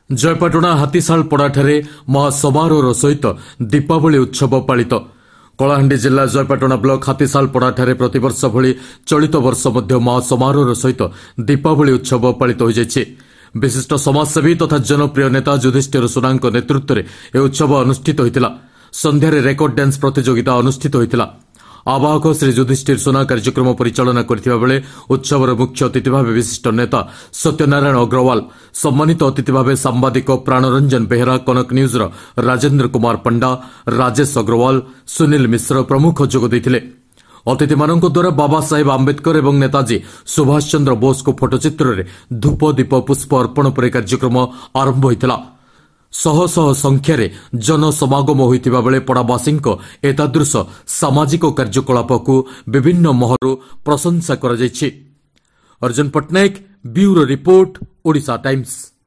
जयपाटना हाथीशाल पड़ाठारे महासमारोह सहित दीपावली उत्सव पालित। कलाहांडी जिला जयपाटना ब्लॉक हाथीशाल पड़ाठारे प्रतिवर्ष भली चलित वर्ष मध्य महासमारोह सहित दीपावली उत्सव पालित हो जाइछि। विशिष्ट समाजसेवी तथा जनप्रिय नेता युधिष्ठिर सुनांक नेतृत्व में यह उत्सव अनुष्ठित होइतिला। संध्यारे रेकर्ड डांस प्रतियोगिता अनुष्ठित होइतिला। आवाहक श्री युधिष्ठिर सुना कार्यक्रम परिचालना करथिबा बेले उत्सवर मुख्य अतिथि भाव विशिष्ट नेता सत्यनारायण अग्रवाल, सम्मानित अतिथि भाव सांबादिक प्राणरंजन बेहरा, कनक न्यूजर राजेन्द्र कुमार पंडा, राजेश अग्रवाल, सुनील मिश्र प्रमुख जोग दैथिले। अतिथि मानक द्वारा बाबा साहेब आंबेडकर एवं नेताजी सुभाष चंद्र बोस को फोटोचित्र रे धूप दीप पुष्प अर्पण पर कार्यक्रम आरंभ होइतिला। शह शह संख्यार जनसमागम होइतिबा बेले पड़ावासी एतादृश सामाजिक कार्यकलाप को विभिन्न महरु प्रशंसा करा जायछि। Arjun Pattanaik, bureau report, Odisha times.